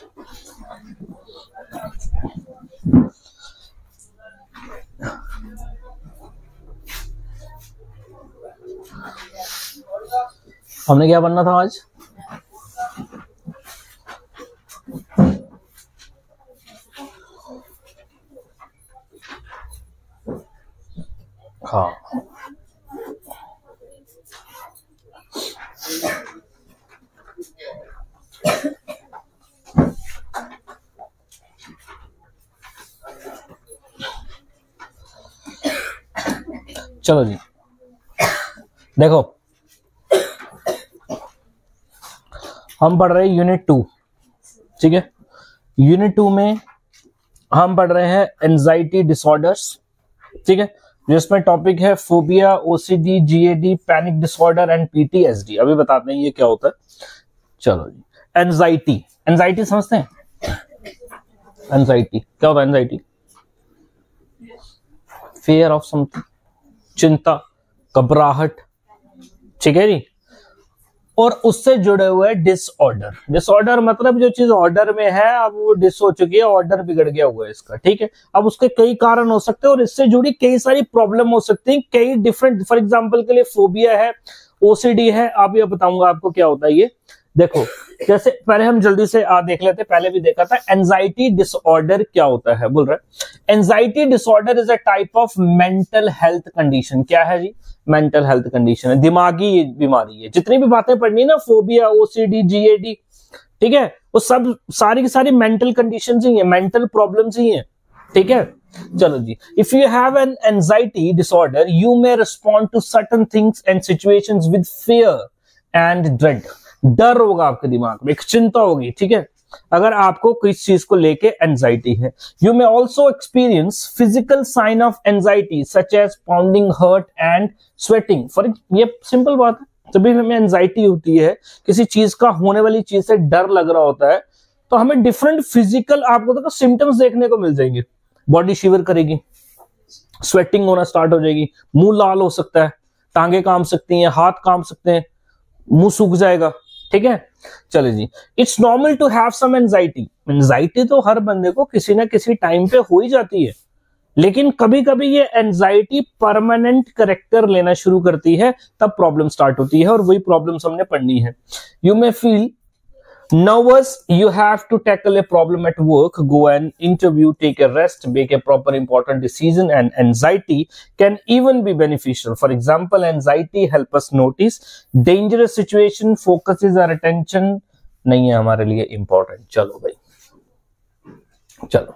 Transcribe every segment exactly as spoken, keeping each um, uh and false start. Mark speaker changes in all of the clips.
Speaker 1: हमने क्या पढ़ना था आज? हाँ, चलो जी, देखो हम पढ़ रहे हैं यूनिट टू, ठीक है। यूनिट टू में हम पढ़ रहे हैं एंजाइटी डिसऑर्डर्स, ठीक है, जिसमें टॉपिक है phobia, OCD, GAD, panic disorder and PTSD. अभी बताते हैं ये क्या होता है। चलो जी, एंजाइटी, एंजाइटी समझते हैं? एंजाइटी क्या होता है? एंजाइटी फियर ऑफ समथिंग, चिंता, घबराहट, ठीक है जी। और उससे जुड़े हुए डिसऑर्डर, डिसऑर्डर मतलब जो चीज ऑर्डर में है अब वो डिस हो चुकी है, ऑर्डर बिगड़ गया हुआ है इसका, ठीक है। अब उसके कई कारण हो सकते हैं और इससे जुड़ी कई सारी प्रॉब्लम हो सकती है, कई डिफरेंट। फॉर एग्जांपल के लिए फोबिया है, ओसीडी है, आप ये बताऊंगा आपको क्या होता है ये। देखो जैसे पहले हम जल्दी से आ देख लेते, पहले भी देखा था एंजाइटी डिसऑर्डर क्या होता है। बोल रहे anxiety disorder is a type of mental health condition. क्या है जी? मेंटल हेल्थ कंडीशन है, दिमागी बीमारी है। जितनी भी बातें पढ़नी ना, फोबिया, ओसीडी, जीएडी, ठीक है, वो सब सारी की सारी मेंटल कंडीशन ही है, मेंटल प्रॉब्लम्स ही है, ठीक है। चलो जी, if you have an anxiety disorder you may respond to certain things and situations with fear and dread. डर होगा आपके दिमाग में, एक चिंता होगी, ठीक है, अगर आपको किसी चीज को लेके एंजाइटी है। You may also experience physical sign of anxiety such as pounding, heart and sweating. For ये सिंपल बात है, जब भी हमें एंजाइटी होती है, किसी चीज का होने वाली चीज से डर लग रहा होता है, तो हमें डिफरेंट फिजिकल आपको तो सिम्टम्स देखने को मिल जाएंगे। बॉडी शिवर करेगी, स्वेटिंग होना स्टार्ट हो जाएगी, मुंह लाल हो सकता है, टांगे काम सकती हैं, हाथ काम सकते हैं, मुंह सूख जाएगा, ठीक है। चलो जी, it's normal to have some anxiety. Anxiety तो हर बंदे को किसी ना किसी टाइम पे हो ही जाती है, लेकिन कभी कभी ये एंजाइटी परमानेंट कैरेक्टर लेना शुरू करती है, तब प्रॉब्लम स्टार्ट होती है, और वही प्रॉब्लम्स हमने पढ़नी है। You may feel nervous, you have to tackle a problem at work, go an interview, take a rest, make a proper important decision, and anxiety can even be beneficial. For example, anxiety help us notice dangerous situation, focuses our attention, नहीं है हमारे लिए important। चलो भाई, चलो,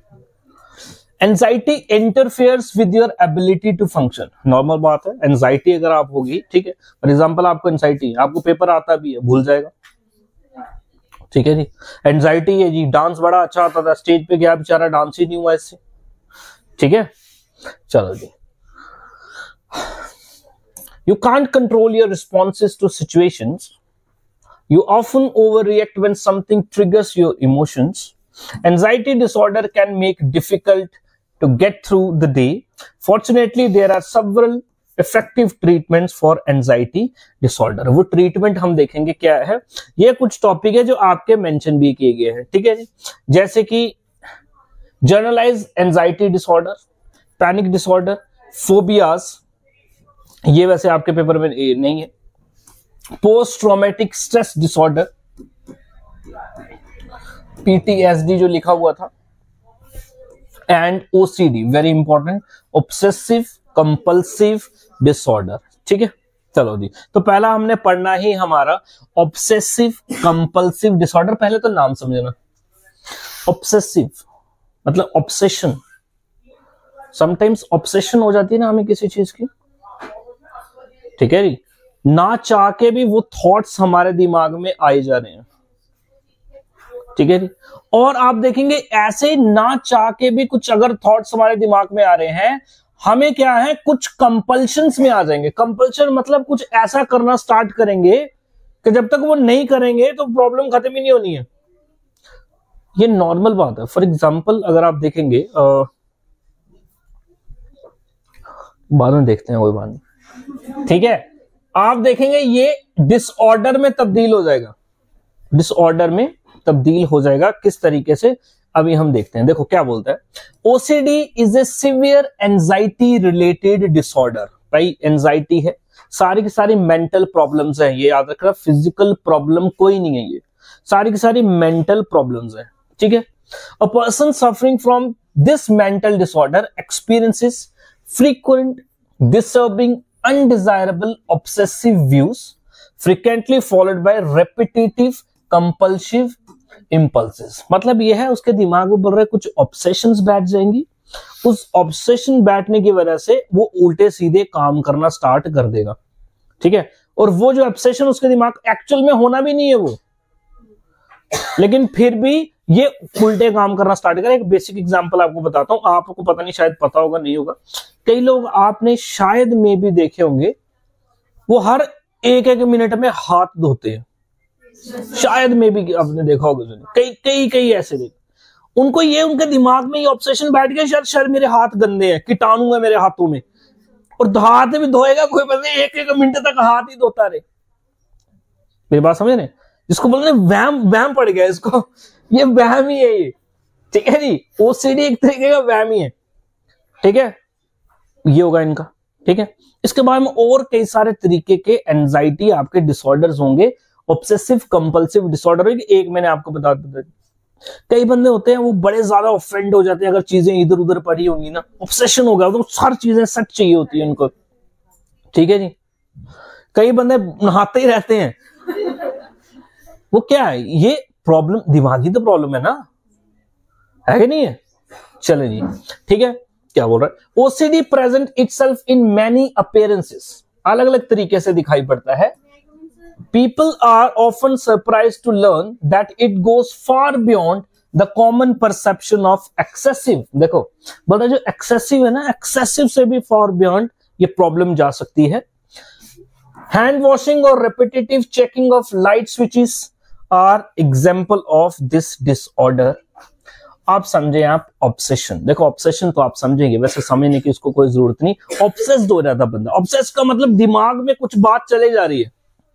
Speaker 1: anxiety interferes with your ability to function. Normal बात है, anxiety अगर आप होगी, ठीक है, फॉर एग्जाम्पल आपको एंजाइटी, आपको पेपर आता भी है, भूल जाएगा, ठीक है जी। एंजाइटी है जी, डांस बड़ा अच्छा आता था, स्टेज पे गया बेचारा, डांस ही नहीं हुआ इससे, ठीक है। चलो जी, you can't control your responses to situations, you often over react when something triggers your emotions. Anxiety disorder can make difficult to get through the day. Fortunately there are several effective treatments for anxiety disorder. वो treatment हम देखेंगे क्या है। ये कुछ topic है जो आपके मेंशन भी किए गए हैं, ठीक है जी, जैसे कि generalize anxiety disorder, panic disorder, phobias, ये वैसे आपके पेपर में नहीं है। Post traumatic stress disorder, PTSD जो लिखा हुआ था, and OCD, very important, obsessive compulsive disorder, ठीक है। चलो जी, तो पहला हमने पढ़ना ही हमारा ऑब्सेसिव कंपल्सिव डिसऑर्डर। पहले तो नाम समझना, ऑब्सेसिव मतलब ऑब्सेशन। समटाइम्स ऑब्सेशन हो जाती है ना हमें किसी चीज की, ठीक है जी, ना चाह के भी वो थॉट्स हमारे दिमाग में आए जा रहे हैं, ठीक है जी। और आप देखेंगे ऐसे ना चाह के भी कुछ अगर थॉट्स हमारे दिमाग में आ रहे हैं, हमें क्या है, कुछ कंपल्शंस में आ जाएंगे। कंपल्शन मतलब कुछ ऐसा करना स्टार्ट करेंगे कि जब तक वो नहीं करेंगे तो प्रॉब्लम खत्म ही नहीं होनी है। ये नॉर्मल बात है। फॉर एग्जांपल अगर आप देखेंगे, आ, बाद में देखते हैं, कोई बात नहीं, ठीक है। आप देखेंगे ये डिसऑर्डर में तब्दील हो जाएगा, डिसऑर्डर में तब्दील हो जाएगा। किस तरीके से, अभी हम देखते हैं। देखो क्या बोलता है, OCD is a severe anxiety related disorder. भाई एंजाइटी है, सारी की सारी मेंटल प्रॉब्लम्स है, ये याद रखना, फिजिकल प्रॉब्लम कोई नहीं है, ये सारी की सारी मेंटल प्रॉब्लम्स है, ठीक है। A person suffering from this mental disorder experiences frequent disturbing undesirable obsessive views frequently followed by repetitive compulsive impulses. मतलब ये है उसके दिमाग में बोल रहे कुछ ऑब्सेशंस बैठ जाएंगी, उस ऑब्सेशन बैठने की वजह से वो उल्टे सीधे काम करना स्टार्ट कर देगा, ठीक है। और वो जो ऑब्सेशन उसके दिमाग एक्चुअल में होना भी नहीं है वो, लेकिन फिर भी ये उल्टे काम करना स्टार्ट करेगा। एक बेसिक एग्जांपल आपको बताता हूं, आपको पता नहीं शायद पता होगा नहीं होगा, कई लोग आपने शायद में भी देखे होंगे वो हर एक एक मिनट में हाथ धोते हैं, शायद में भी आपने देखा होगा, कई कई कई ऐसे देख, उनको ये उनके दिमाग में ये ऑब्सेशन बैठ गया, शायद शायद मेरे हाथ गंदे हैं, कीटाणु है मेरे हाथों में, और हाथ भी धोएगा कोई पता नहीं, एक एक मिनट तक हाथ ही धोता रहे। मेरी बात समझ रहे, जिसको बोलते हैं वहम, वहम पड़ गया इसको, ये वहम ही है ये, ठीक है जी। ओसीडी एक तरीके का वहम ही है, ठीक है, ये होगा इनका, ठीक है। इसके बाद में और कई सारे तरीके के एंजाइटी आपके डिसऑर्डर्स होंगे, ऑब्सेसिव कंपल्सिव डिसऑर्डर होगी। एक मैंने आपको बता दिया, कई बंदे होते हैं वो बड़े ज्यादा ऑफेंड हो जाते हैं अगर चीजें इधर उधर पड़ी होंगी ना, ऑब्सेशन हो गया तो हर चीजें सच चाहिए होती है उनको, ठीक है जी। कई बंदे नहाते ही रहते हैं, वो क्या है, ये प्रॉब्लम दिमागी तो प्रॉब्लम है ना, है कि नहीं है। चले जी, ठीक है, क्या बोल रहा है, OCD present itself in many appearances, अलग अलग तरीके से दिखाई पड़ता है। People are often surprised to learn that it goes far beyond the common perception of excessive। देखो बोल रहा जो excessive है ना, excessive से भी far beyond ये प्रॉब्लम जा सकती है। हैंड वॉशिंग और repetitive checking of light switches are example of this disorder। आप समझे, आप ऑब्सेशन, देखो ऑब्सेशन तो आप समझेंगे, वैसे समझने की उसको कोई जरूरत नहीं। ऑब्सेस्ड हो जाता बंदा, ऑब्सेस का मतलब दिमाग में कुछ बात चले जा रही है,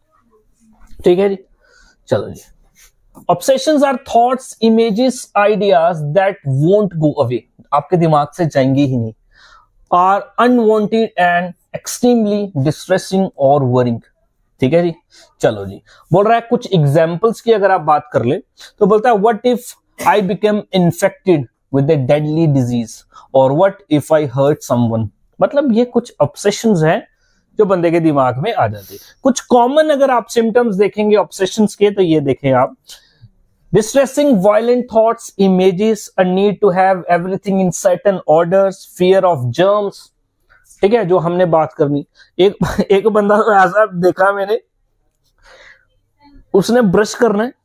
Speaker 1: ठीक है जी। चलो जी, obsessions are thoughts images ideas that won't go away, आपके दिमाग से जाएंगी ही नहीं, are unwanted and extremely distressing और वरिंग, ठीक है जी। चलो जी, बोल रहा है कुछ एग्जांपल्स की अगर आप बात कर ले तो बोलता है what if I become infected with a deadly disease, और what if I hurt someone. मतलब ये कुछ ऑब्सेशंस हैं जो बंदे के दिमाग में आ जाते हैं। कुछ कॉमन अगर आप सिम्टम्स देखेंगे ऑब्सेशंस के तो ये देखें आप, distressing violent thoughts, images, a need to have everything in certain orders, fear of germs, ठीक है, जो हमने बात करनी। एक एक बंदा तो ऐसा देखा मैंने, उसने ब्रश करना है,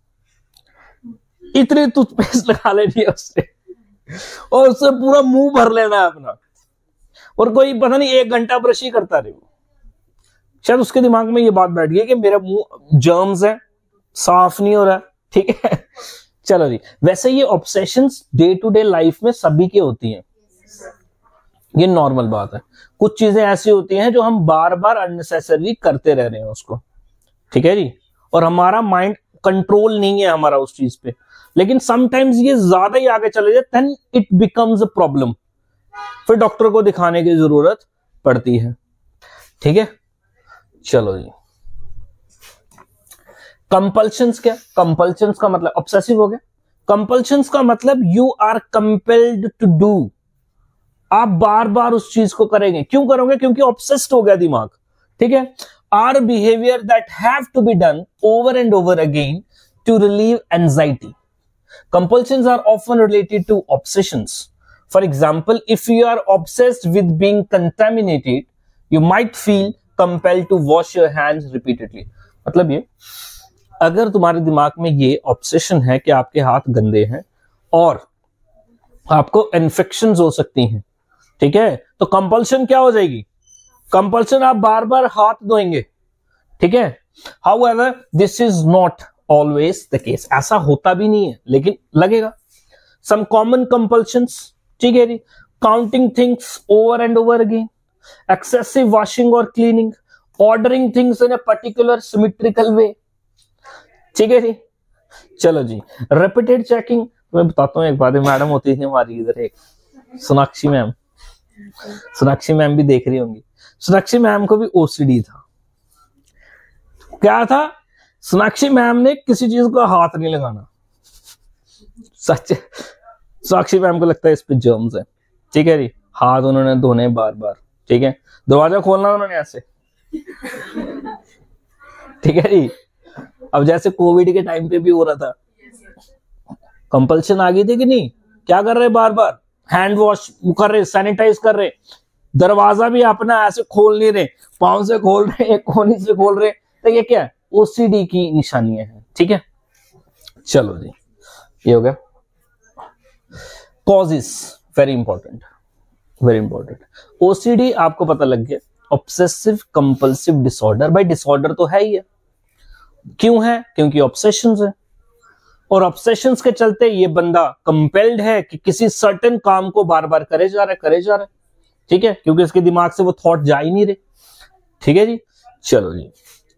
Speaker 1: इतनी टूथपेस्ट लगा लेनी है उससे, और उससे पूरा मुंह भर लेना है अपना, और कोई पता नहीं एक घंटा ब्रश ही करता रहे। शायद उसके दिमाग में ये बात बैठ गई कि मेरा मुंह जर्म्स है, साफ नहीं हो रहा, ठीक है। चलो जी, वैसे ये obsessions day to day life में सभी की होती हैं, ये नॉर्मल बात है। कुछ चीजें ऐसी होती हैं जो हम बार बार अननेसेसरी करते रह रहे हैं उसको, ठीक है जी, और हमारा माइंड कंट्रोल नहीं है हमारा उस चीज पे, लेकिन समटाइम्स ये ज्यादा ही आगे चले जाए, then it becomes a problem, फिर डॉक्टर को दिखाने की जरूरत पड़ती है, ठीक है। चलो जी, कंपल्शंस क्या, कंपल्शंस का मतलब ऑब्सेसिव हो गया। कंपल्शंस का मतलब you are compelled to do, आप बार बार उस चीज को करेंगे, क्यों करोगे, क्योंकि ऑब्सेस्ड हो गया दिमाग, ठीक है। Are behaviour that have to be done over and over again to relieve anxiety. Compulsions are often related to obsessions. For example, if you are obsessed with being contaminated, you might feel compelled to wash your hands repeatedly। मतलब ये, अगर तुम्हारे दिमाग में ये obsession है कि आपके हाथ गंदे हैं और आपको इन्फेक्शंस हो सकती हैं, ठीक है, तो कंपल्शन क्या हो जाएगी, कंपल्शन आप बार बार हाथ धोएंगे, ठीक है। However, this is not always the case, ऐसा होता भी नहीं है, लेकिन लगेगा। Some common compulsions, ठीक है जी, counting things over and over again, excessive washing और cleaning, ordering things in a particular symmetrical way, ठीक है जी, चलो जी, रिपीटेड चेकिंग। मैं बताता हूँ एक बात, मैडम होती थी हमारी इधर एक सोनाक्षी मैम, सोनाक्षी मैम भी देख रही होंगी। सोनाक्षी मैम को भी ओसीडी था। क्या था? सोनाक्षी मैम ने किसी चीज को हाथ नहीं लगाना। सच, सोनाक्षी मैम को लगता है इस पे जर्म्स है, ठीक है जी। हाथ उन्होंने धोने बार बार, ठीक है। दरवाजा खोलना उन्होंने ऐसे, ठीक है जी। अब जैसे कोविड के टाइम पे भी हो रहा था, कंपल्शन आ गई थी कि नहीं, क्या कर रहे बार बार हैंड वॉश कर रहे, सैनिटाइज कर रहे, दरवाजा भी अपना ऐसे खोल नहीं रहे, पांव से खोल रहे, एक कोनी से खोल रहे। तो ये क्या है? ओसीडी की निशानियां हैं, ठीक है। चलो जी, ये हो गया। Causes, very important, very important. OCD आपको पता लग गया, ऑब्सेसिव कंपल्सिव डिसऑर्डर। भाई डिसऑर्डर तो है ही है, क्यों है? क्योंकि ऑब्सेशंस है, और ऑब्सेशंस के चलते ये बंदा कंपेल्ड है कि किसी सर्टेन काम को बार बार करे जा रहा है, करे जा रहा है, ठीक है, क्योंकि इसके दिमाग से वो थॉट जा ही नहीं रहे, ठीक है जी। चलो जी,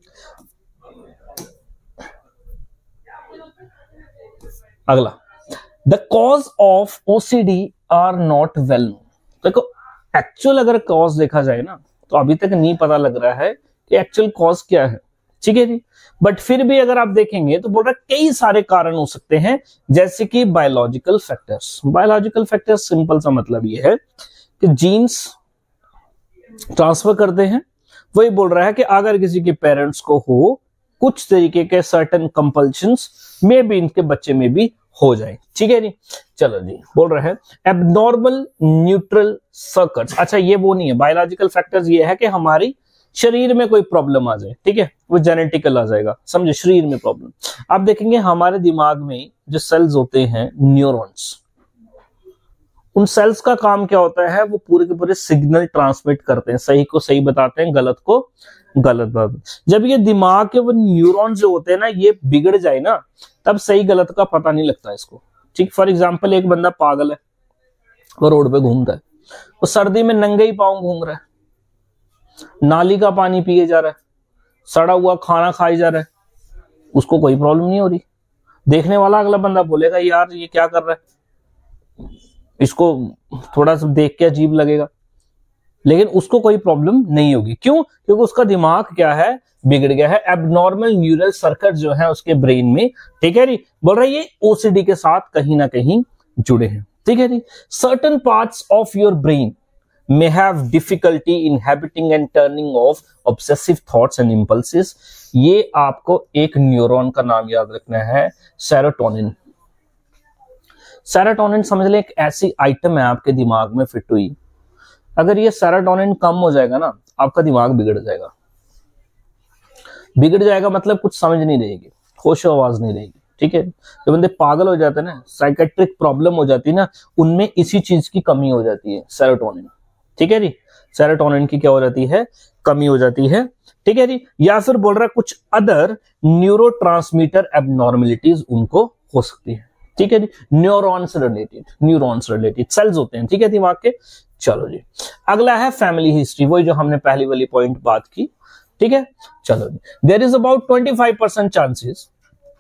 Speaker 1: अगला, the cause of OCD are not well known. देखो एक्चुअल अगर कॉज देखा जाए ना, तो अभी तक नहीं पता लग रहा है कि एक्चुअल कॉज क्या है, ठीक है जी। बट फिर भी अगर आप देखेंगे तो बोल रहा है कई सारे कारण हो सकते हैं, जैसे कि biological factors. Biological factors simple सा मतलब ये है कि जीन्स ट्रांसफर करते हैं। वही बोल रहा है कि अगर किसी के पेरेंट्स को हो कुछ तरीके के सर्टेन कंपल्शंस, मे भी इनके बच्चे में भी हो जाए, ठीक है जी। चलो जी, बोल रहा है एबनॉर्मल न्यूट्रल सर्किट्स। अच्छा, ये वो नहीं है, बायोलॉजिकल फैक्टर्स ये है कि हमारी शरीर में कोई प्रॉब्लम आ जाए, ठीक है, वो जेनेटिकल आ जाएगा, समझे, शरीर में प्रॉब्लम। आप देखेंगे हमारे दिमाग में जो सेल्स होते हैं, न्यूरॉन्स, उन सेल्स का काम क्या होता है? वो पूरे के पूरे सिग्नल ट्रांसमिट करते हैं, सही को सही बताते हैं, गलत को गलत बात। जब ये दिमाग के वो न्यूरॉन्स जो होते हैं ना, ये बिगड़ जाए ना, तब सही गलत का पता नहीं लगता इसको, ठीक। फॉर एग्जांपल, एक बंदा पागल है, वो रोड पे घूमता है, वो सर्दी में नंगे ही पांव घूम रहा है, नाली का पानी पिए जा रहा है, सड़ा हुआ खाना खाई जा रहा है, उसको कोई प्रॉब्लम नहीं हो रही। देखने वाला अगला बंदा बोलेगा यार ये क्या कर रहा है, इसको थोड़ा सा देख के अजीब लगेगा, लेकिन उसको कोई प्रॉब्लम नहीं होगी। क्यों? क्योंकि उसका दिमाग क्या है? बिगड़ गया है। एबनॉर्मल न्यूरल सर्किट जो है उसके ब्रेन में, ठीक है जी। बोल रहा है ये ओसीडी के साथ कहीं ना कहीं जुड़े हैं, ठीक है जी। Certain parts of your brain may have difficulty inhabiting and turning off obsessive thoughts and impulses। ये आपको एक न्यूरॉन का नाम याद रखना है, सेरोटोनिन। सेरोटोनिन समझ लें एक ऐसी आइटम है आपके दिमाग में फिट हुई, अगर ये सेरोटोनिन कम हो जाएगा ना, आपका दिमाग बिगड़ जाएगा। बिगड़ जाएगा मतलब कुछ समझ नहीं रहेगी, होश आवाज नहीं रहेगी, ठीक है। जो बंदे पागल हो जाते हैं ना, साइकेट्रिक प्रॉब्लम हो जाती है ना, उनमें इसी चीज की कमी हो जाती है, सेरोटोनिन, ठीक है जी। सेरोटोनिन की क्या हो जाती है? कमी हो जाती है, ठीक है जी। या फिर बोल रहा है कुछ अदर न्यूरोट्रांसमीटर एबनॉर्मलिटीज उनको हो सकती है, ठीक है जी। Neurons related, neurons related cells होते हैं, ठीक है, दिमाग के। चलो जी, अगला है फैमिली हिस्ट्री, वही जो हमने पहली वाली पॉइंट बात की, ठीक है। चलो जी, there is about twenty five percent chances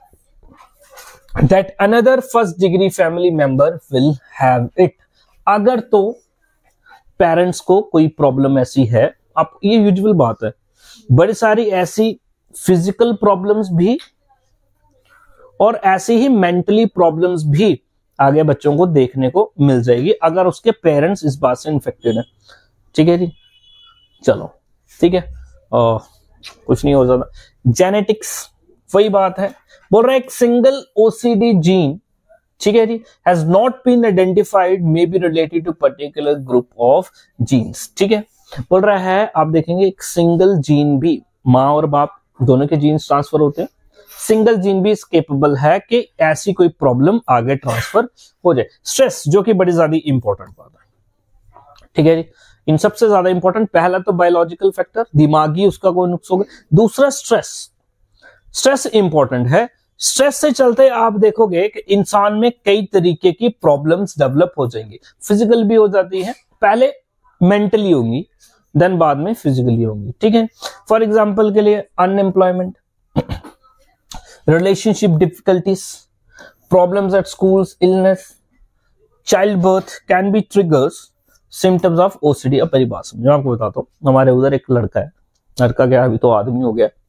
Speaker 1: that another first degree family member will have it. अगर तो पेरेंट्स को कोई प्रॉब्लम ऐसी है, आप ये यूजुअल बात है, बड़ी सारी ऐसी फिजिकल प्रॉब्लम्स भी और ऐसी ही मेंटली प्रॉब्लम्स भी आगे बच्चों को देखने को मिल जाएगी अगर उसके पेरेंट्स इस बात से इन्फेक्टेड है, ठीक है जी। चलो ठीक है, आ, कुछ नहीं हो जाता। जेनेटिक्स, वही बात है, बोल रहा है एक सिंगल ओसीडी जीन, ठीक है जी, has not been identified, may be related to particular group of genes, ठीक है। बोल रहा है आप देखेंगे एक सिंगल जीन भी, माँ और बाप दोनों के जीन्स ट्रांसफर होते हैं, सिंगल जीन भी केपेबल है कि ऐसी कोई प्रॉब्लम आगे ट्रांसफर हो जाए। स्ट्रेस, जो कि बड़ी ज्यादा इंपॉर्टेंट बात है, ठीक है जी। इन सबसे ज्यादा इंपॉर्टेंट पहला तो बायोलॉजिकल फैक्टर, दिमागी उसका कोई नुकसान होगा। दूसरा स्ट्रेस, स्ट्रेस इंपॉर्टेंट है। स्ट्रेस से चलते आप देखोगे कि इंसान में कई तरीके की प्रॉब्लम्स डेवलप हो जाएंगी, फिजिकल भी हो जाती है, पहले मेंटली होंगी, देन बाद में फिजिकली होंगी, ठीक है। फॉर एग्जांपल के लिए unemployment, relationship difficulties, problems at schools, illness, child birth can be triggers symptoms of OCD. अब पहली बात समझो, आपको बताता हूँ, हमारे उधर एक लड़का है, लड़का क्या अभी तो आदमी हो गया,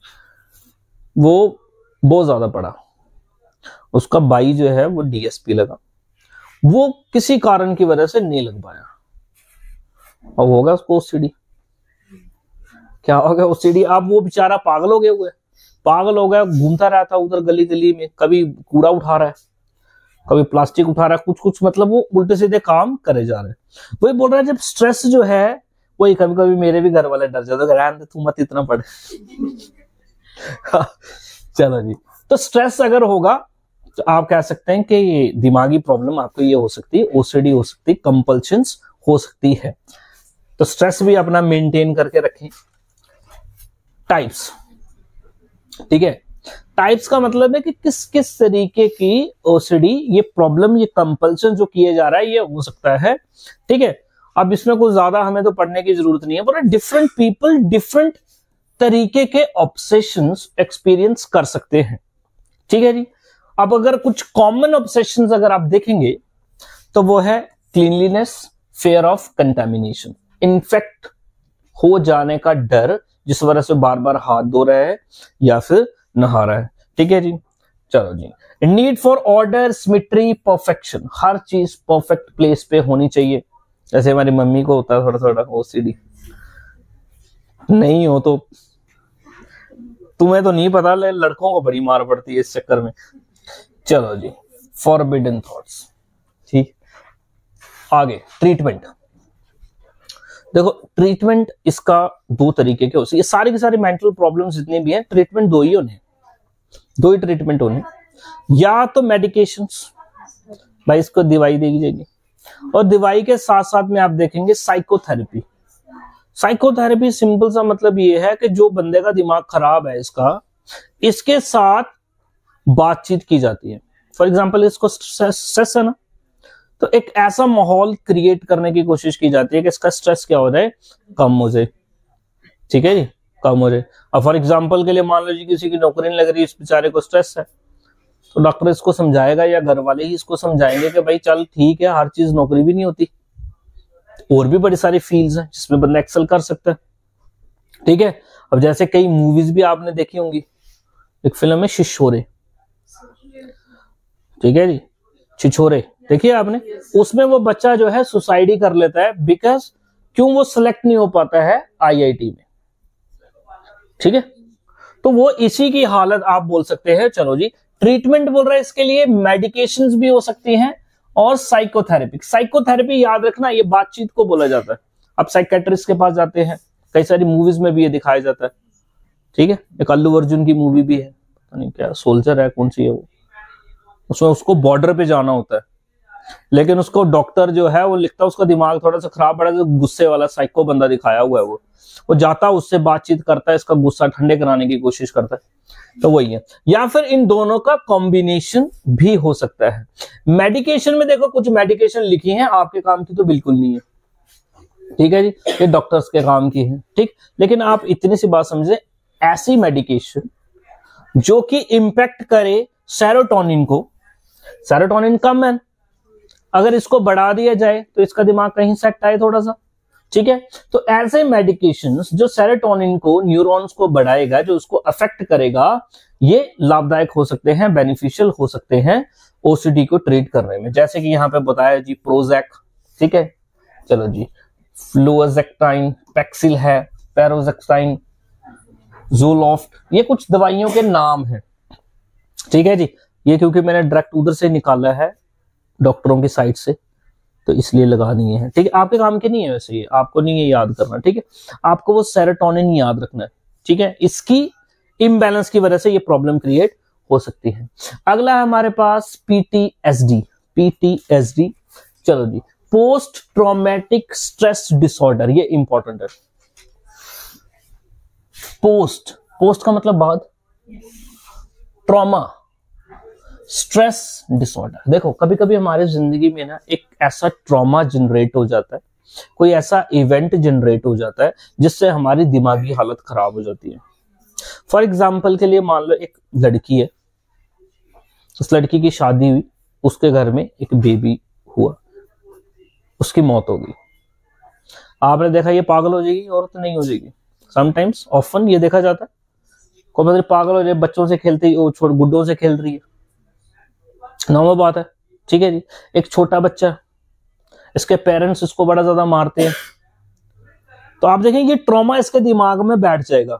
Speaker 1: वो बहुत ज्यादा पढ़ा, उसका भाई जो है वो डीएसपी लगा, वो किसी कारण की वजह से नहीं लग पाया, और होगा उसको ओसीडी। क्या हो गया ओसीडी? अब वो बेचारा पागल हो गया, हुआ पागल हो गया, घूमता रहता उधर गली गली में, कभी कूड़ा उठा रहा है, कभी प्लास्टिक उठा रहा है, कुछ कुछ मतलब वो उल्टे सीधे काम करे जा रहे हैं। वही बोल रहा है, जब स्ट्रेस जो है वही, कभी कभी मेरे भी घर वाले डर जाते, रहने दे तू मत इतना पढ़े। चलो जी, तो स्ट्रेस अगर होगा तो आप कह सकते हैं कि ये दिमागी प्रॉब्लम आपको ये हो सकती है, ओसीडी हो सकती है, कंपल्शंस हो सकती है। तो स्ट्रेस भी अपना मेंटेन करके रखें। टाइप्स, ठीक है, टाइप्स का मतलब है कि किस किस तरीके की ओसीडी, ये प्रॉब्लम, ये कंपल्शन जो किए जा रहा है ये हो सकता है, ठीक है। अब इसमें कुछ ज्यादा हमें तो पढ़ने की जरूरत नहीं है, पर डिफरेंट पीपल डिफरेंट तरीके के ऑब्सेशंस एक्सपीरियंस कर सकते हैं, ठीक है जी। अब अगर कुछ कॉमन ऑब्सेशंस अगर आप देखेंगे तो वो है cleanliness, fear of contamination, infect हो जाने का डर, जिस वजह से बार बार हाथ धो रहा है या फिर नहा रहा है, ठीक है जी। चलो जी, need for order, symmetry, perfection, हर चीज परफेक्ट प्लेस पे होनी चाहिए। जैसे हमारी मम्मी को होता है थोड़ा थोड़ा ओसीडी, नहीं हो तो तुम्हें तो नहीं पता, ले लड़कों को बड़ी मार पड़ती है इस चक्कर में। चलो जी, फॉरबिडन थॉट्स, ठीक। आगे ट्रीटमेंट, देखो ट्रीटमेंट इसका दो तरीके के होते हैं। ये सारी की सारी मेंटल प्रॉब्लम्स जितने भी हैं, ट्रीटमेंट दो ही होने, दो ही ट्रीटमेंट होने, या तो मेडिकेशंस, भाई इसको दवाई दी जाएगी, और दवाई के साथ साथ में आप देखेंगे साइकोथेरेपी। साइकोथेरेपी सिंपल सा मतलब ये है कि जो बंदे का दिमाग खराब है इसका, इसके साथ बातचीत की जाती है। फॉर एग्जाम्पल इसको स्ट्रेस है ना, तो एक ऐसा माहौल क्रिएट करने की कोशिश की जाती है कि इसका स्ट्रेस क्या हो जाए, कम हो जाए, ठीक है जी, कम हो जाए। अब फॉर एग्जाम्पल के लिए मान लो जी किसी की नौकरी नहीं लग रही, इस बेचारे को स्ट्रेस है, तो डॉक्टर इसको समझाएगा या घर वाले ही इसको समझाएंगे कि भाई चल ठीक है, हर चीज नौकरी भी नहीं होती, और भी बड़ी सारी फील्ड्स हैं जिसमें बंदा एक्सेल कर सकता है, ठीक है। अब जैसे कई मूवीज भी आपने देखी होंगी, एक फिल्म है छिछोरे, ठीक है जी, छिछोरे देखिए आपने, उसमें वो बच्चा जो है सुसाइड ही कर लेता है, बिकॉज क्यों, वो सिलेक्ट नहीं हो पाता है आईआईटी में, ठीक है। तो वो इसी की हालत आप बोल सकते हैं। चलो जी, ट्रीटमेंट बोल रहा है इसके लिए, मेडिकेशंस भी हो सकती हैं और साइकोथेरेपी। साइकोथेरेपी याद रखना, ये बातचीत को बोला जाता है। आप साइकेट्रिस्ट के पास जाते हैं, कई सारी मूवीज में भी ये दिखाया जाता है, ठीक है। एक अल्लू अर्जुन की मूवी भी है, पता नहीं क्या सोल्जर है, कौन सी है वो, उसमें उसको बॉर्डर पे जाना होता है, लेकिन उसको डॉक्टर जो है वो लिखता है उसका दिमाग थोड़ा सा खराब पड़ा, तो गुस्से वाला साइको बंदा दिखाया हुआ है, वो वो जाता उससे बातचीत करता है, इसका गुस्सा ठंडे कराने की कोशिश करता है, तो वही है। या फिर इन दोनों का कॉम्बिनेशन भी हो सकता है। मेडिकेशन में देखो कुछ मेडिकेशन लिखी हैं, आपके काम की तो बिल्कुल नहीं है, ठीक है जी, ये डॉक्टर्स के काम की है, ठीक। लेकिन आप इतनी सी बात समझे, ऐसी मेडिकेशन जो कि इंपैक्ट करे सेरोटोनिन को, सेरोटोनिन कम है, अगर इसको बढ़ा दिया जाए तो इसका दिमाग कहीं सेट आए थोड़ा सा, ठीक है। तो ऐसे मेडिकेशंस जो सेरोटोनिन को, न्यूरॉन्स को बढ़ाएगा, जो उसको अफेक्ट करेगा, ये लाभदायक हो सकते हैं, बेनिफिशियल हो सकते हैं ओसीडी को ट्रीट करने में। जैसे कि यहां पे बताया जी प्रोजेक, ठीक है। चलो जी, फ्लुओजेक्टाइन, पैक्सिल है, पैरोजेक्टाइन, ज़ोलॉफ्ट, ये कुछ दवाइयों के नाम हैं, ठीक है जी। ये क्योंकि मैंने डायरेक्ट उधर से निकाला है डॉक्टरों की साइट से, तो इसलिए लगा दिए हैं, ठीक है। आपके काम के नहीं है वैसे, ये आपको नहीं है याद करना, ठीक है। आपको वो सेरोटोनिन याद रखना है, ठीक है। इसकी इम्बैलेंस की वजह से ये प्रॉब्लम क्रिएट हो सकती है। अगला है हमारे पास पीटीएसडी, पीटीएसडी, चलो जी, पोस्ट ट्रॉमेटिक स्ट्रेस डिसऑर्डर, ये इंपॉर्टेंट है। पोस्ट, पोस्ट का मतलब बाद, ट्रॉमा, स्ट्रेस डिसऑर्डर। देखो कभी कभी हमारे जिंदगी में ना एक ऐसा ट्रॉमा जनरेट हो जाता है, कोई ऐसा इवेंट जनरेट हो जाता है जिससे हमारी दिमागी हालत खराब हो जाती है, फॉर एग्जाम्पल के लिए मान लो एक लड़की है, उस लड़की की शादी हुई, उसके घर में एक बेबी हुआ, उसकी मौत हो गई। आपने देखा ये पागल हो जाएगी औरत? नहीं हो जाएगी। समटाइम्स ऑफन ये देखा जाता है, कोई मतलब पागल हो जाए, बच्चों से खेलती, वो छोड़ गुड्डों से खेल रही है, नॉर्मल बात है, ठीक है जी। एक छोटा बच्चा, इसके पेरेंट्स इसको बड़ा ज्यादा मारते हैं, तो आप देखेंगे ट्रॉमा इसके दिमाग में बैठ जाएगा।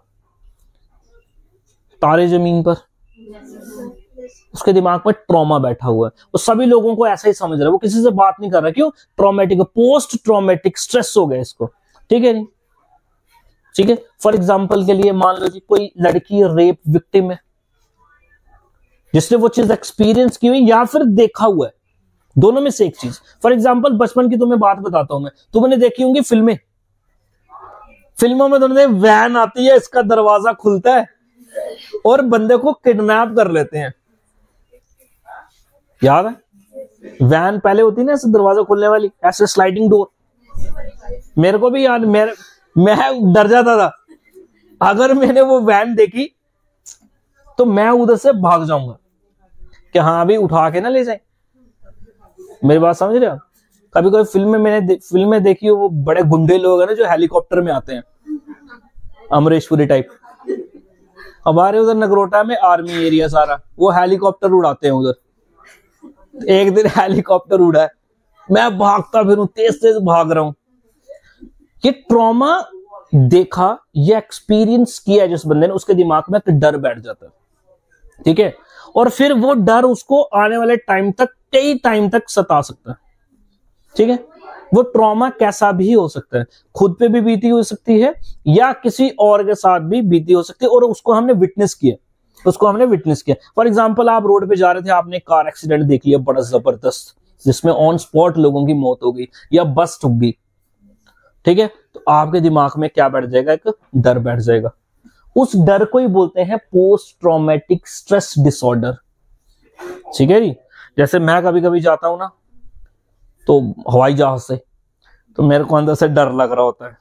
Speaker 1: तारे जमीन पर, उसके दिमाग में ट्रॉमा बैठा हुआ है, वो सभी लोगों को ऐसा ही समझ रहा है, वो किसी से बात नहीं कर रहा। क्यों? ट्रॉमेटिक, पोस्ट ट्रॉमेटिक स्ट्रेस हो गया इसको, ठीक है नहीं, ठीक है। फॉर एग्जाम्पल के लिए मान लो जी कोई लड़की रेप विक्टिम है, जिसने वो चीज एक्सपीरियंस की हुई या फिर देखा हुआ है, दोनों में से एक चीज। फॉर एग्जाम्पल बचपन की तुम्हें बात बताता हूं मैं, तुमने देखी होंगी फिल्में, फिल्मों में तुमने वैन आती है, इसका दरवाजा खुलता है और बंदे को किडनैप कर लेते हैं, याद है? वैन पहले होती ना ऐसे दरवाजा खुलने वाली, ऐसे स्लाइडिंग डोर। मेरे को भी याद, मेरे मैं डर जाता था, अगर मैंने वो वैन देखी तो मैं उधर से भाग जाऊंगा कि हाँ अभी उठा के ना ले जाए। मेरी बात समझ रहे हो? कभी कोई फिल्म में मैंने दे, फिल्म में देखी हो, वो बड़े गुंडे लोग हैं ना जो हेलीकॉप्टर में आते हैं, अमरीशपुरी टाइप। हमारे उधर नगरोटा में आर्मी एरिया सारा, वो हेलीकॉप्टर उड़ाते हैं उधर। एक दिन हेलीकॉप्टर उड़ा है, मैं भागता फिरूं, तेज तेज भाग रहा हूं। ये ट्रॉमा देखा, ये एक्सपीरियंस किया जिस बंदे ने, उसके दिमाग में एक डर बैठ जाता है, ठीक है। और फिर वो डर उसको आने वाले टाइम तक, कई टाइम तक सता सकता है, ठीक है। वो ट्रॉमा कैसा भी हो सकता है, खुद पे भी बीती हो सकती है या किसी और के साथ भी बीती हो सकती है, और उसको हमने विटनेस किया, उसको हमने विटनेस किया। फॉर एग्जाम्पल आप रोड पे जा रहे थे, आपने कार एक्सीडेंट देख लिया बड़ा जबरदस्त, जिसमें ऑन स्पॉट लोगों की मौत हो गई या बस ठुक गई, ठीक है। तो आपके दिमाग में क्या बैठ जाएगा? एक डर बैठ जाएगा। उस डर को ही बोलते हैं पोस्ट ट्रॉमेटिक स्ट्रेस डिसऑर्डर, ठीक है जी। जैसे मैं कभी कभी जाता हूं ना तो हवाई जहाज से, तो मेरे को अंदर से डर लग रहा होता है,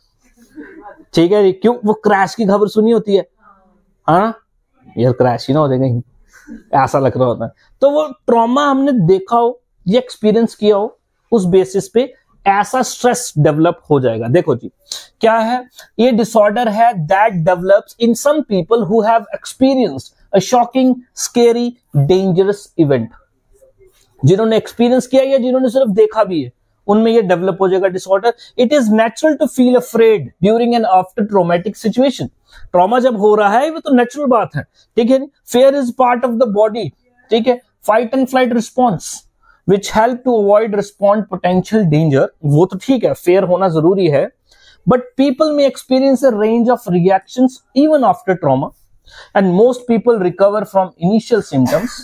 Speaker 1: ठीक है जी। क्यों? वो क्रैश की खबर सुनी होती है, हाँ यार क्रैश ही ना हो जाए कहीं, ऐसा लग रहा होता है। तो वो ट्रॉमा हमने देखा हो, ये एक्सपीरियंस किया हो, उस बेसिस पे ऐसा स्ट्रेस डेवलप हो जाएगा। देखो जी क्या है, ये डिसऑर्डर है that develops in some people who have experienced a shocking, scary, dangerous event. जिन्होंने एक्सपीरियंस किया या जिन्होंने सिर्फ देखा भी है, उनमें ये डेवलप हो जाएगा disorder. It is natural to feel afraid during and after traumatic situation. Trauma जब हो रहा है वो तो नेचुरल बात है, ठीक है। Fear is part of the body, ठीक है। Fight and flight response which help to avoid respond potential danger, वो तो ठीक है, फेयर होना जरूरी है। But people may experience a range of reactions even after trauma, and most people recover from initial symptoms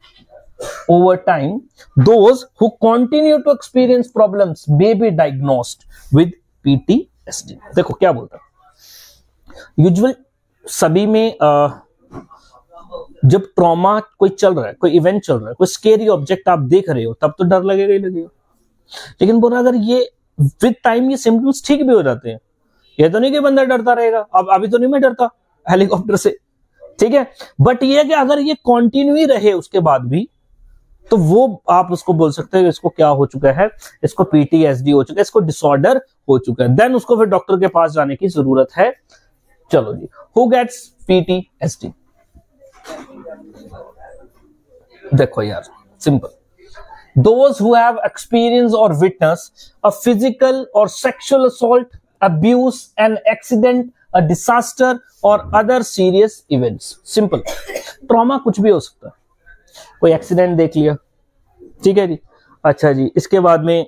Speaker 1: over time. Those who continue to experience problems may be diagnosed with P T S D. देखो क्या बोलता है, usual सभी में uh, जब trauma कोई चल रहा है, कोई इवेंट चल रहा है, कोई स्केरी ऑब्जेक्ट आप देख रहे हो, तब तो डर लगेगा ही लगेगा। लेकिन बोला अगर ये विद टाइम ये सिम्टम्स ठीक भी हो जाते हैं, ये तो नहीं कि बंदा डरता रहेगा। अब अभी तो नहीं मैं डरता हेलीकॉप्टर से, ठीक है। बट ये कि अगर ये कंटिन्यू ही रहे उसके बाद भी, तो वो आप उसको बोल सकते हैं इसको क्या हो चुका है, इसको पीटीएसडी हो चुका है, इसको डिसऑर्डर हो चुका है। देन उसको फिर डॉक्टर के पास जाने की जरूरत है। चलो जी, हु गेट्स पीटीएसडी? देखो यार simple, those who have experienced or witnessed a physical or sexual assault, abuse, an accident, a disaster or other serious events. Simple. Trauma कुछ भी हो सकता है, कोई एक्सीडेंट देख लिया, ठीक है जी। अच्छा जी, इसके बाद में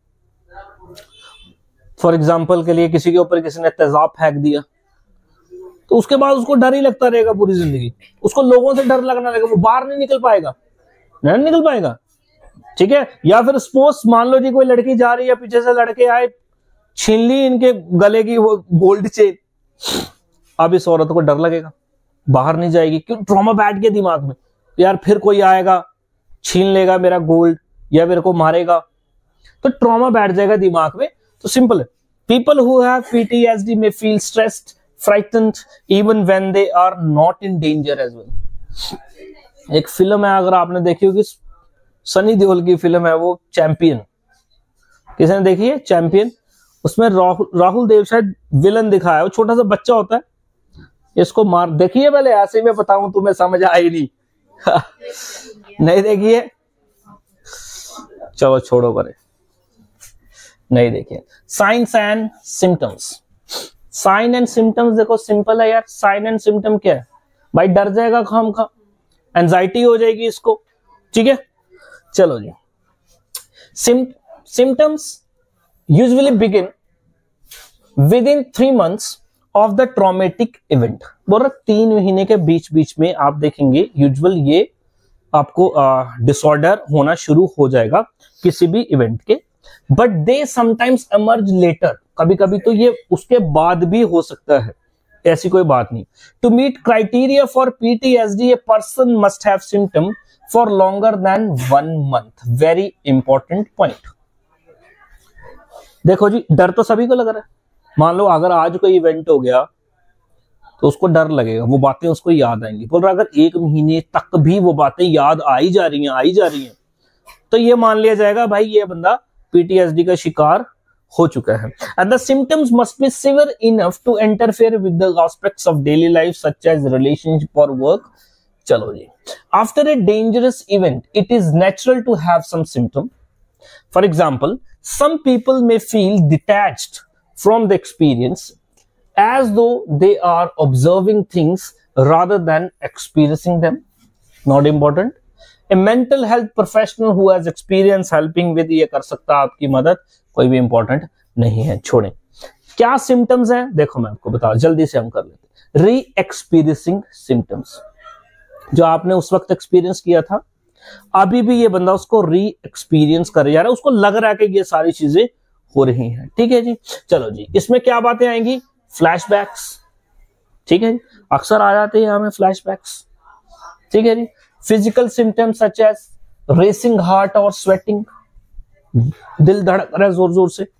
Speaker 1: फॉर एग्जाम्पल के लिए किसी के ऊपर किसी ने तेजाब फेंक दिया, तो उसके बाद उसको डर ही लगता रहेगा पूरी जिंदगी, उसको लोगों से डर लगना लगेगा, वो बाहर नहीं निकल पाएगा, नहीं निकल पाएगा, ठीक है। या फिर सपोज मान लो जी कोई लड़की जा रही है, पीछे से लड़के आए, छीन ली इनके गले की वो गोल्ड चेन, अब इस औरत को डर लगेगा, बाहर नहीं जाएगी। क्यों? ट्रॉमा बैठ गया दिमाग में, यार फिर कोई आएगा छीन लेगा मेरा गोल्ड या मेरे को मारेगा, तो ट्रॉमा बैठ जाएगा दिमाग में। तो सिंपल है, people who have PTSD may feel stressed, frightened even when they are not in danger as well। एक फिल्म है, अगर आपने देखी होगी, सनी देओल की फिल्म है वो चैंपियन, किसने देखी है चैंपियन? उसमें राहुल राहुल देव शायद विलन दिखाया है, वो छोटा सा बच्चा होता है, इसको मार, देखिए पहले, ऐसे मैं बताऊं तुम्हें समझ आई नहीं नहीं देखिए, चलो छोड़ो परे, नहीं देखिए। Signs and symptoms, sign and symptoms देखो सिंपल है यार। साइन एंड सिम्टम क्या है भाई? डर जाएगा खाम खा, एंजाइटी हो जाएगी इसको, ठीक है। चलो जी, सिम symptoms usually begin within three months of the traumatic event. बोल रहा तीन महीने के बीच बीच में आप देखेंगे यूजुअल ये आपको डिसऑर्डर होना शुरू हो जाएगा किसी भी इवेंट के, but they sometimes emerge later, कभी कभी तो ये उसके बाद भी हो सकता है, ऐसी कोई बात नहीं। To meet criteria for PTSD a person must have symptom for longer than one month. Very important point. देखो जी, डर तो सभी को लग रहा है। मान लो अगर आज कोई इवेंट हो गया तो उसको डर लगेगा, वो बातें उसको याद आएंगी। बोल रहा अगर एक महीने तक भी वो बातें याद आई जा रही हैं आई जा रही हैं तो ये मान लिया जाएगा भाई ये बंदा पीटीएसडी का शिकार हो चुका है। And the symptoms must be severe enough to interfere with the aspects of daily life such as relationship और वर्क। चलो जी, after a dangerous event it is natural to have some symptom. For example, some people may feel detached from the experience as though they are observing things rather than experiencing them. Not important. A mental health professional who has experience helping with ये कर सकता है आपकी मदद, कोई भी important नहीं है, छोड़ें। क्या symptoms हैं देखो मैं आपको बता, जल्दी से हम कर लेते। Re-experiencing symptoms, जो आपने उस वक्त एक्सपीरियंस किया था, अभी भी ये बंदा उसको री एक्सपीरियंस कर जा रहा है, उसको लग रहा है कि ये सारी चीजें हो रही हैं, ठीक है जी। चलो जी, इसमें क्या बातें आएंगी? फ्लैशबैक्स, ठीक है जी, अक्सर आ जाते हैं हमें फ्लैशबैक्स, ठीक है जी। Physical symptoms such as racing heart और स्वेटिंग, दिल धड़क रहा है जोर जोर से।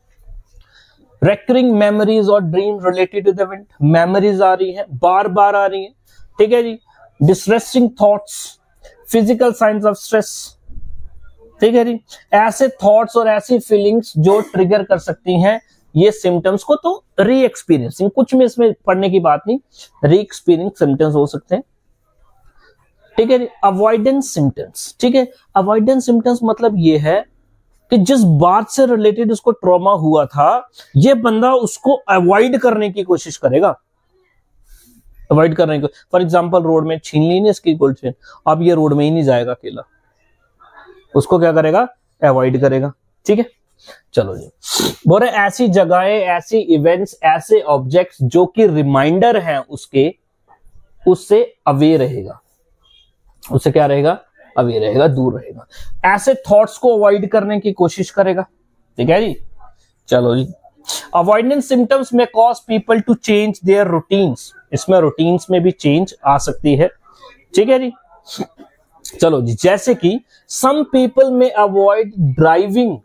Speaker 1: रेकरिंग मेमोरीज और dream related to the event, memories आ रही हैं, बार बार आ रही हैं, ठीक है जी। Distressing thoughts, physical signs of stress, ठीक है जी। ऐसे थॉट्स और ऐसी फीलिंग्स जो ट्रिगर कर सकती हैं ये सिम्टम्स को, तो री एक्सपीरियंसिंग, कुछ में इसमें पढ़ने की बात नहीं, री एक्सपीरियंस सिम्टम्स हो सकते हैं, ठीक है जी। अवॉइडेंस सिम्टम्स, ठीक है। अवॉइडेंस सिम्टम्स मतलब ये है कि जिस बात से रिलेटेड उसको ट्रॉमा हुआ था ये बंदा उसको अवॉइड करने की कोशिश करेगा, अवॉइड करने को। फॉर एग्जाम्पल, रोड में छीन ली नहीं इसकी गोल्ड चेन, अब ये रोड में ही नहीं जाएगा अकेला, उसको क्या करेगा? अवॉइड करेगा, ठीक है। चलो जी, बोले ऐसी जगहें, ऐसी इवेंट्स, ऐसे ऑब्जेक्ट्स जो कि रिमाइंडर हैं उसके, उससे अवे रहेगा, उससे क्या रहेगा? अवे रहेगा, दूर रहेगा। ऐसे थॉट्स को अवॉइड करने की कोशिश करेगा, ठीक है जी। चलो जी, avoidance symptoms may cause people to change their routines, इसमें रूटीन्स में भी चेंज आ सकती है, ठीक है जी। चलो जी, जैसे कि some people may avoid driving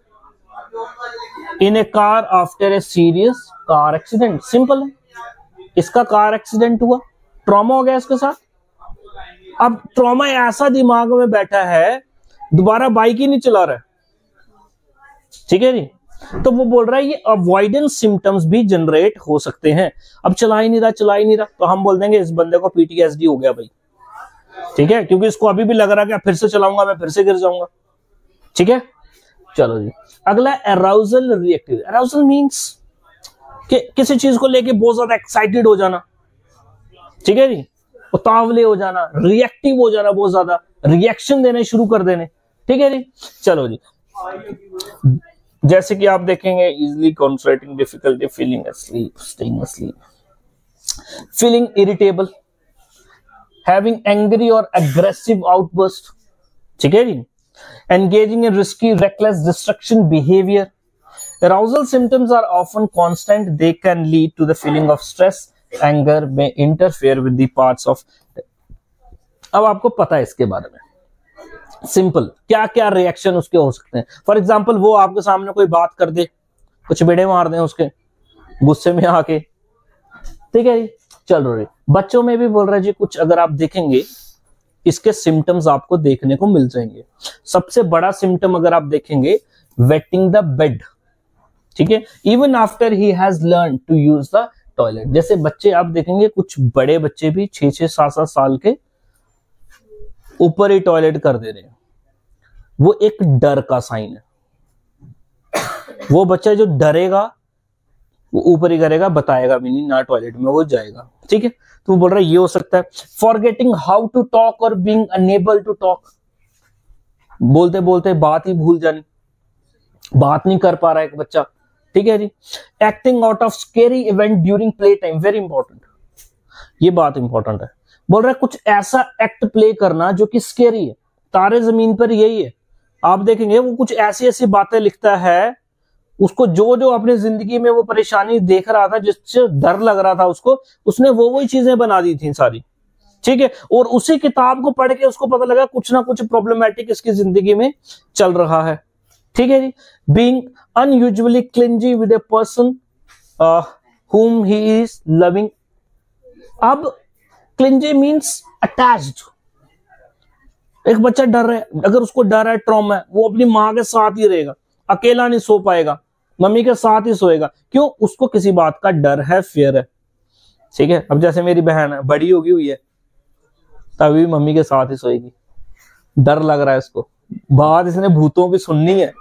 Speaker 1: in a car after a serious car accident. Simple है, इसका कार एक्सीडेंट हुआ, ट्रॉमा हो गया इसके साथ, अब ट्रॉमा ऐसा दिमाग में बैठा है दोबारा बाइक ही नहीं चला रहा है, ठीक है जी। तो वो बोल रहा है ये अवॉइडेंस सिम्टम्स भी जनरेट हो सकते हैं। अब चला ही नहीं रहा चला ही नहीं रहा तो हम बोल देंगे इस बंदे को पीटीएसडी हो गया भाई, ठीक है, क्योंकि इसको अभी भी लग रहा है कि फिर से चलाऊंगा मैं फिर से गिर जाऊंगा, ठीक है। चलो जी, अगला अराउजल रिएक्टिव। अराउजल मींस कि किसी चीज को लेके बहुत ज्यादा एक्साइटेड हो जाना, ठीक है जी, उतावले हो जाना, रिएक्टिव हो जाना, बहुत ज्यादा रिएक्शन देने शुरू कर देने, ठीक है जी। चलो जी, जैसे कि आप देखेंगे easily concentrating difficulty, feeling asleep, staying asleep, feeling irritable, having angry or aggressive outburst, ठीक है जी, engaging in risky reckless destruction behavior. Arousal symptoms are often constant, they can lead to the feeling of stress, anger may interfere with the parts of। अब आपको पता है इसके बारे में, simple क्या क्या रिएक्शन उसके हो सकते हैं। फॉर एग्जाम्पल, वो आपके सामने कोई बात कर दे, कुछ बेड़े मार दें उसके गुस्से में आके, ठीक है जी। चलो जी, बच्चों में भी बोल रहा है जी कुछ, अगर आप देखेंगे इसके सिम्टम्स आपको देखने को मिल जाएंगे। सबसे बड़ा सिम्टम अगर आप देखेंगे, वेटिंग द बेड, ठीक है, even after he has learn to use the toilet. जैसे बच्चे आप देखेंगे, कुछ बड़े बच्चे भी छह छह सात सात साल के ऊपर ही टॉयलेट कर दे रहे हैं, वो एक डर का साइन है। वो बच्चा जो डरेगा वो ऊपर ही करेगा, बताएगा भी नहीं, ना टॉयलेट में वो जाएगा, ठीक है। तो वो बोल रहा है ये हो सकता है। फॉरगेटिंग हाउ टू टॉक और बीइंग अनेबल टू टॉक, बोलते बोलते बात ही भूल जानी, बात नहीं कर पा रहा है एक बच्चा, ठीक है जी। Acting out of scary event during play time, very important, ये बात इंपॉर्टेंट है। बोल रहा है कुछ ऐसा एक्ट प्ले करना जो कि स्केरी है। तारे जमीन पर यही है, आप देखेंगे वो कुछ ऐसी ऐसी बातें लिखता है, उसको जो जो अपनी जिंदगी में वो परेशानी देख रहा था, जिससे डर लग रहा था उसको, उसने वो वही चीजें बना दी थी सारी, ठीक है। और उसी किताब को पढ़ के उसको पता लगा कुछ ना कुछ प्रॉब्लमैटिक इसकी जिंदगी में चल रहा है, ठीक है जी। Being unusually clingy with a person whom he is loving। अब क्लिंजी मीन्स अटैच्ड। एक बच्चा डर रहा है, अगर उसको डर है, ट्रॉमा है, वो अपनी माँ के साथ ही रहेगा, अकेला नहीं सो पाएगा, मम्मी के साथ ही सोएगा। क्यों? उसको किसी बात का डर है, फियर है, ठीक है। अब जैसे मेरी बहन है, बड़ी होगी हुई है, तभी मम्मी के साथ ही सोएगी, डर लग रहा है इसको। बात इसने भूतों की सुननी है,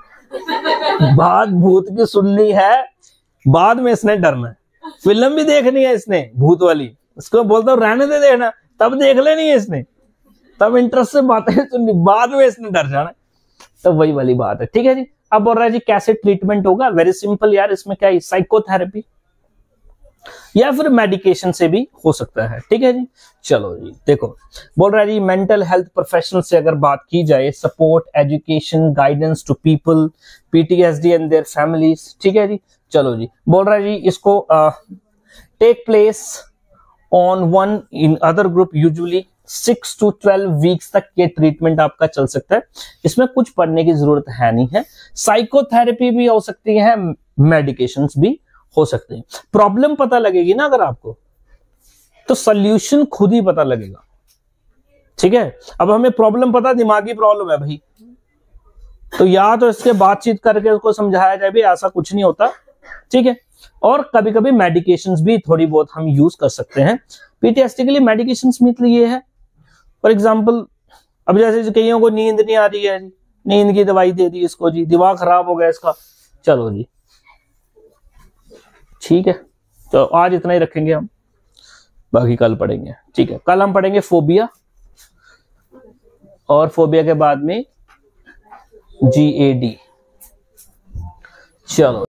Speaker 1: बात भूत की सुननी है, बाद में इसने डरना है। फिल्म भी देखनी है इसने भूत वाली, इसको बोलता हूँ रहने दे, देखना तब देख लेनी है इसने, तब इंटरेस्ट से बातें सुननी, बाद में इसने डर जाना। तो वही वाली बात है, ठीक है जी। अब बोल रहा है जी कैसे ट्रीटमेंट होगा, वेरी सिंपल यार, इसमें क्या है, साइकोथेरेपी या फिर मेडिकेशन से भी हो सकता है, ठीक है जी। चलो जी देखो, बोल रहा है जी मेंटल हेल्थ प्रोफेशनल से अगर बात की जाए, support, education, guidance to people PTSD and their families, ठीक है जी। चलो जी, बोल रहा है जी इसको take place on one in other group, usually six to twelve weeks तक के ट्रीटमेंट आपका चल सकता है। इसमें कुछ पढ़ने की जरूरत है नहीं है। साइकोथेरेपी भी हो सकती है, मेडिकेशंस भी हो सकते हैं। प्रॉब्लम पता लगेगी ना अगर आपको, तो सॉल्यूशन खुद ही पता लगेगा, ठीक है। अब हमें प्रॉब्लम पता, दिमागी प्रॉब्लम है भाई, तो या तो इसके बातचीत करके उसको समझाया जाए भी ऐसा कुछ नहीं होता, ठीक है। और कभी कभी मेडिकेशंस भी थोड़ी बहुत हम यूज कर सकते हैं। पीटीएसडी के लिए मेडिकेशंस मतलब ये है, फॉर एग्जाम्पल अब जैसे कईयों को नींद नहीं आ रही है, नींद की दवाई दे दी इसको जी, दिमाग खराब हो गया इसका, चलो जी ठीक है। तो आज इतना ही रखेंगे हम, बाकी कल पढ़ेंगे, ठीक है। कल हम पढ़ेंगे फोबिया, और फोबिया के बाद में जीएडी। चलो।